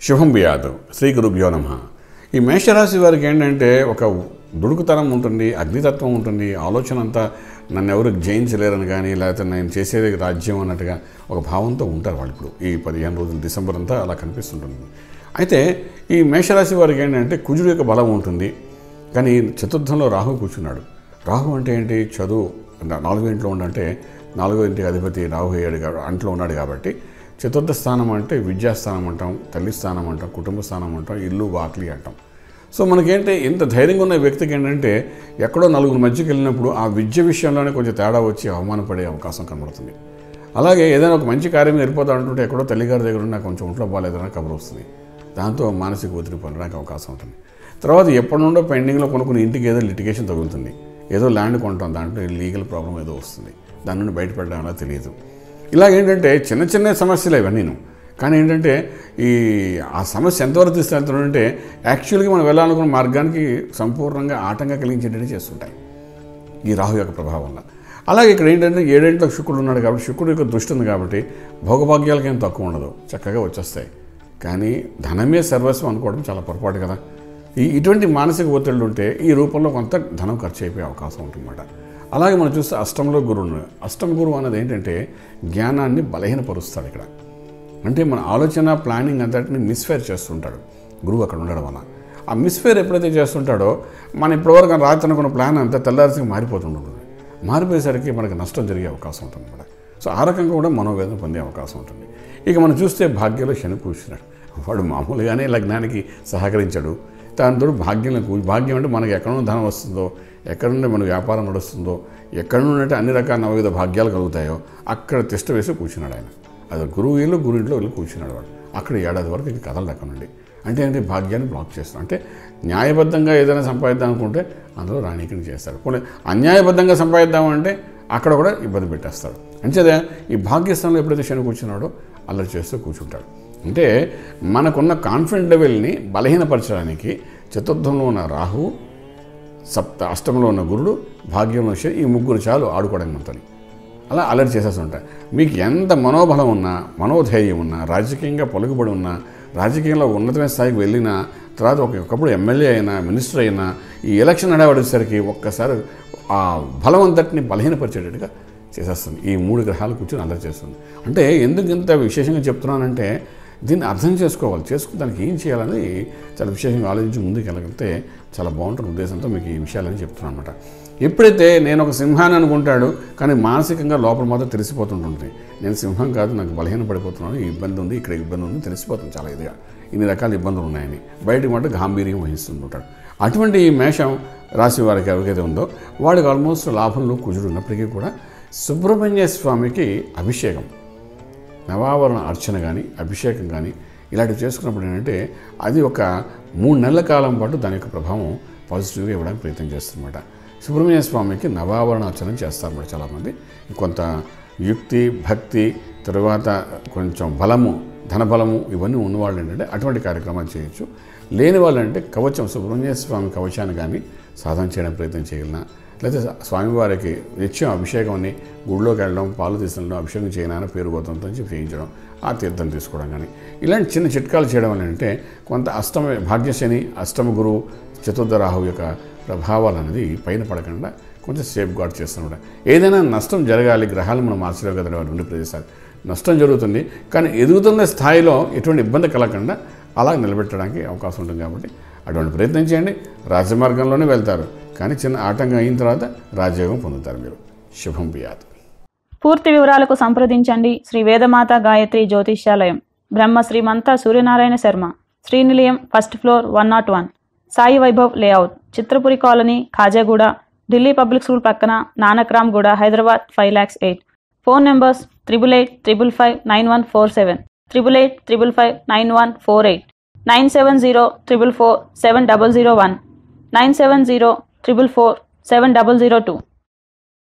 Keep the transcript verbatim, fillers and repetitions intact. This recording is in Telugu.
శుభం బియాదు శ్రీ గురుభ్యో నమః. ఈ మేషరాశి వారికి ఏంటంటే ఒక దుడుకుతనం ఉంటుంది, అగ్నితత్వం ఉంటుంది, ఆలోచన అంతా నన్ను ఎవరు జయించలేరని కానీ లేకపోతే నేను చేసేది రాజ్యం అన్నట్టుగా ఒక భావంతో ఉంటారు వాళ్ళు. ఇప్పుడు ఈ పదిహేను రోజులు డిసెంబర్ అంతా అలా కనిపిస్తుంటుంది. అయితే ఈ మేషరాశి వారికి ఏంటంటే కుజుడు యొక్క బలం ఉంటుంది, కానీ చతుర్థంలో రాహు కూర్చున్నాడు. రాహు అంటే ఏంటి? చదువు. నాలుగో ఇంట్లో ఉండంటే నాలుగో ఇంటికి అధిపతి రాహు అయ్యాడు అంట్లో ఉన్నాడు కాబట్టి చతుర్థ స్థానం అంటే విద్యాస్థానం అంటాం, తల్లి స్థానం అంటాం, కుటుంబ స్థానం అంటాం, ఇల్లు వాకిలి అంటాం. సో మనకేంటే ఇంత ధైర్యంగా ఉన్న వ్యక్తికి ఏంటంటే ఎక్కడో నలుగురు మధ్యకి వెళ్ళినప్పుడు ఆ విద్య విషయంలోనే కొంచెం తేడా వచ్చి అవమానపడే అవకాశం కనబడుతుంది. అలాగే ఏదైనా ఒక మంచి కార్యం వెళ్ళిపోతా అంటుంటే ఎక్కడో తల్లిగారి దగ్గర ఉన్న కొంచెం ఒంట్లో బాగాలేదని కబురు వస్తుంది. దాంతో మానసిక ఒత్తిడి పొందడానికి అవకాశం ఉంటుంది. తర్వాత ఎప్పటి నుండో పెండింగ్లో కొనుక్కుని ఇంటికి ఏదో లిటిగేషన్ తగులుతుంది, ఏదో ల్యాండ్ కొంటాం, దాంట్లో లీగల్ ప్రాబ్లం ఏదో వస్తుంది, దాని నుండి బయటపడడం అలా తెలియదు. ఇలాగేంటంటే చిన్న చిన్న సమస్యలు ఇవన్నీను. కానీ ఏంటంటే ఈ ఆ సమస్య ఎంతవరకు తీసుకెళ్తుందంటే యాక్చువల్గా మనం వెళ్ళాలనుకున్న మార్గానికి సంపూర్ణంగా ఆటంగా కలిగించేటట్టు చేస్తుంటాయి ఈ రాహు యొక్క ప్రభావం వల్ల. అలాగే ఇక్కడ ఏంటంటే ఏడేంట్లో శుక్రుడు ఉన్నాడు కాబట్టి శుక్రుడు యొక్క దృష్టి ఉంది కాబట్టి భోగభాగ్యాలకి ఏం తక్కువ ఉండదు, చక్కగా వచ్చేస్తాయి. కానీ ధనమే సర్వస్వం అనుకోవడం చాలా పొరపాటు కదా. ఈ ఇటువంటి మానసిక ఒత్తిళ్ళు ఉంటే ఈ రూపంలో కొంత ధనం ఖర్చు అయిపోయే అవకాశం ఉంటుందన్నమాట. అలాగే మనం చూస్తే అష్టంలో గురువు ఉన్నాడు. అష్టమ గురువు అనేది ఏంటంటే జ్ఞానాన్ని బలహీనపరుస్తాడు. ఇక్కడ అంటే మన ఆలోచన ప్లానింగ్ అంతటిని మిస్ఫైర్ చేస్తుంటాడు గురువు అక్కడ ఉండడం వల్ల. ఆ మిస్ఫైర్ ఎప్పుడైతే చేస్తుంటాడో మనం ఇప్పటివరకు రాత్రి అనుకున్న ప్లాన్ అంతా తెల్లారిసి మారిపోతుంటుంది. మారిపోయేసరికి మనకు నష్టం జరిగే అవకాశం ఉంటుంది అన్నమాట. సో ఆ రకంగా కూడా మనోవేదన పొందే అవకాశం ఉంటుంది. ఇక మనం చూస్తే భాగ్యంలో శని కూర్చున్నాడు. వాడు మామూలుగానే లగ్నానికి సహకరించాడు. దాంతో భాగ్యంలో భాగ్యం అంటే మనకి ఎక్కడ నుండి ధనం వస్తుందో, ఎక్కడ నుండి మన వ్యాపారం నడుస్తుందో, ఎక్కడ నుండి అన్ని రకాల నవవిధ భాగ్యాలు కలుగుతాయో అక్కడ తిష్ట వేసి కూర్చున్నాడు ఆయన. అది గురువు ఇల్లు గురు ఇంట్లో వెళ్ళి కూర్చున్నాడు వాడు. అక్కడ ఏడాది వరకు ఇంక కథలు దక్కనండి. అంటే అంటే భాగ్యాన్ని బ్లాక్ చేస్తాడు. అంటే న్యాయబద్ధంగా ఏదైనా సంపాదిద్దాం అనుకుంటే అందులో రాణికిని చేస్తాడు. పోనీ అన్యాయబద్ధంగా సంపాదిద్దామంటే అక్కడ కూడా ఇబ్బంది పెట్టేస్తాడు. అంచేదే ఈ భాగ్యస్థానంలో ఎప్పుడైతే శని కూర్చున్నాడో అల్లరి చేస్తూ కూర్చుంటాడు. అంటే మనకున్న కాన్ఫిడెంట్ లెవెల్ని బలహీనపరచడానికి చతుర్థంలో ఉన్న రాహువు, సప్త అష్టంలో ఉన్న గురుడు, భాగ్యంలో శని, ఈ ముగ్గురు చాలు ఆడుకోవడానికి మనతోని. అలా అలర్ట్ చేసేస్తుంటాయి. మీకు ఎంత మనోబలం ఉన్నా, మనోధైర్యం ఉన్నా, రాజకీయంగా పలుకుబడి ఉన్నా, రాజకీయంలో ఉన్నతమైన స్థాయికి వెళ్ళినా, తర్వాత ఒకప్పుడు ఎమ్మెల్యే అయినా, మినిస్టర్ అయినా, ఈ ఎలక్షన్ నడవడేసరికి ఒక్కసారి ఆ బలం అంతటిని బలహీనపరిచేటట్టుగా చేసేస్తుంది. ఈ మూడు గ్రహాలు కూర్చొని అలర్ట్ చేస్తుంది. అంటే ఎందుకు ఇంత విశేషంగా చెప్తున్నానంటే దీన్ని అర్థం చేసుకోవాలి. చేసుకుని దానికి ఏం చేయాలని చాలా విశేషంగా ఆలోచించి ముందుకు వెళ్ళగలిగితే చాలా బాగుంటున్న ఉద్దేశంతో మీకు ఈ విషయాలని చెప్తున్నాను అనమాట. ఎప్పుడైతే నేను ఒక సింహాన్ని అనుకుంటాడు కానీ మానసికంగా లోపల మాత్రం తెలిసిపోతుంటుంది, నేను సింహం కాదు, నాకు బలహీన పడిపోతున్నాను, ఈ ఇబ్బంది ఉంది, ఇక్కడ ఇబ్బంది ఉంది, తెలిసిపోతుంది చాలా ఇదిగా, ఇన్ని రకాల ఇబ్బందులు ఉన్నాయని బయటికి మాట గాంభీర్యం వహిస్తుంటాడు. అటువంటి ఈ మేషం రాశి వారికి ఎవరికైతే ఉందో వాడికి ఆల్మోస్ట్ లాభంలో కుజుడు ఉన్నప్పటికీ కూడా సుబ్రహ్మణ్య స్వామికి అభిషేకం, నవావరణ అర్చన కానీ అభిషేకం కానీ ఇలాంటివి చేసుకున్నప్పుడు ఏంటంటే అది ఒక మూడు నెలల కాలం పాటు దాని యొక్క ప్రభావం పాజిటివ్గా ఇవ్వడానికి ప్రయత్నం చేస్తుందన్నమాట. సుబ్రహ్మణ్య స్వామికి నవావరణ అర్చన చేస్తారన్నమాట చాలామంది. కొంత యుక్తి, భక్తి, తరువాత కొంచెం బలము, ధనబలము ఇవన్నీ ఉన్నవాళ్ళు ఏంటంటే అటువంటి కార్యక్రమాలు చేయొచ్చు. లేని వాళ్ళు అంటే కవచం, సుబ్రహ్మణ్య స్వామి కవచాన్ని కానీ సాధన చేయడానికి ప్రయత్నం చేయగలనా, లేకపోతే స్వామివారికి నిత్యం అభిషేకం అని గుడిలోకి వెళ్ళడం, పాలు తీసుకెళ్ళడం, అభిషేకం చేయడానికి పేరు గోతంతో చేయించడం, ఆ తీర్థం తీసుకోవడం కానీ ఇలాంటి చిన్న చిట్కాలు చేయడం వల్ల అంటే కొంత అష్టమ భాగ్యశని, అష్టమ గురువు, చతుర్థ రాహు యొక్క ప్రభావాలు అనేది పైన పడకుండా కొంచెం సేఫ్ గార్డ్ చేస్తున్నమాట. ఏదైనా నష్టం జరగాలి, గ్రహాలు మనం మార్చలేవు కదా రెండు ప్రదేశాలు, నష్టం జరుగుతుంది. కానీ ఎదుగుతున్న స్థాయిలో ఎటువంటి ఇబ్బంది కలగకుండా అలా నిలబెట్టడానికి అవకాశం ఉంటుంది. కాబట్టి అటువంటి ప్రయత్నం చేయండి. రాజమార్గంలోనే వెళ్తారు, కానీ చిన్న ఆటంకం అయిన తర్వాత రాజయోగం పొందుతారు మీరు. శుభం బియాత్. పూర్తి వివరాలకు సంప్రదించండి Shri Vedamata Gayatri Jyotishyalayam, Brahma Srimantha Suryanarayana Sharma, Srinilayam, first floor, one nought one, Sai Vaibhav layout, Chitrapuri colony, Khajaguda, Delhi public school పక్కన, Nanakram Guda, Hyderabad five lakhs eight. Phone numbers triple eight triple five nine one four seven, triple eight triple five nine one four eight, nine seven zero triple four seven double zero one, nine seven zero triple four seven double zero two.